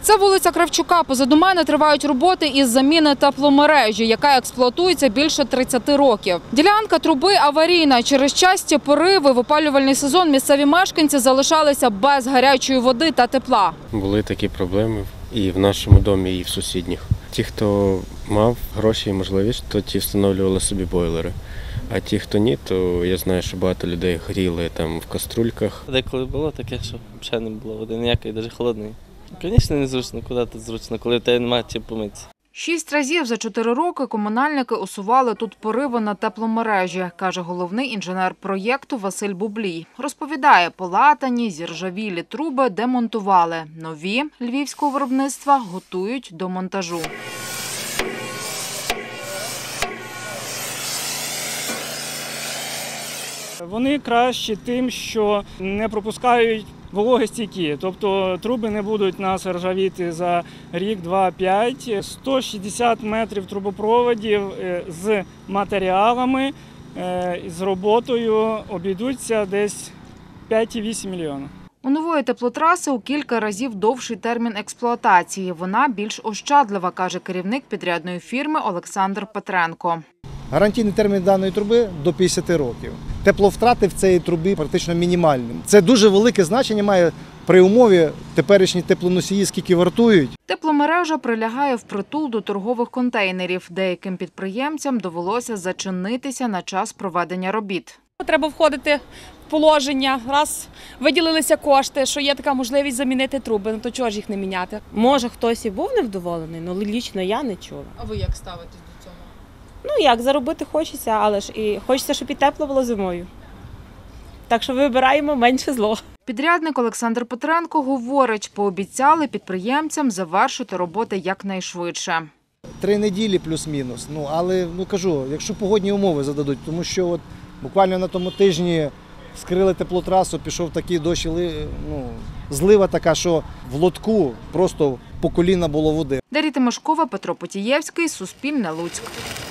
Це вулиця Кравчука. Позаду мене тривають роботи із заміни тепломережі, яка експлуатується більше 30 років. Ділянка труби аварійна. Через часті пориви в опалювальний сезон місцеві мешканці залишалися без гарячої води та тепла. Були такі проблеми і в нашому домі, і в сусідніх. Ті, хто мав гроші і можливість, то ті встановлювали собі бойлери. А ті, хто ні, то я знаю, що багато людей гріли там в каструльках. Деколи було таке, що взагалі не було води ніякої, навіть холодної. Звісно, незручно, куди тут зручно, коли в тебе немає чим помитися. 6 разів за 4 роки комунальники усували тут пориви на тепломережі, каже головний інженер проєкту Василь Бублій. Розповідає, полатані, зіржавілі труби демонтували. Нові львівського виробництва готують до монтажу. Вони кращі тим, що не пропускають вологостійкі, тобто труби не будуть нас ржавіти за рік, 2, 5. 160 метрів трубопроводів з матеріалами, з роботою обійдуться десь 5,8 мільйона. У нової теплотраси у кілька разів довший термін експлуатації. Вона більш ощадлива, каже керівник підрядної фірми Олександр Петренко. Гарантійний термін даної труби – до 50 років. Тепловтрати в цій трубі практично мінімальні. Це дуже велике значення має при умові теперішні теплоносії, скільки вартують. Тепломережа прилягає впритул до торгових контейнерів. Деяким підприємцям довелося зачинитися на час проведення робіт. Треба входити в положення, раз виділилися кошти, що є така можливість замінити труби, то чого ж їх не міняти? Може, хтось і був невдоволений, але лічно я не чула. А ви як ставитесь до цього? Ну як, заробити хочеться, але ж і хочеться, щоб і тепло було зимою. Так що вибираємо менше зло. Підрядник Олександр Петренко говорить, пообіцяли підприємцям завершити роботи якнайшвидше. 3 неділі плюс-мінус. Але кажу, якщо погодні умови зададуть, тому що буквально на тому тижні скрили теплотрасу, пішов такий дощ, злива така, що в лотку просто по коліна було води. Дар'я Тимошкова, Петро Потієвський, Суспільне, Луцьк.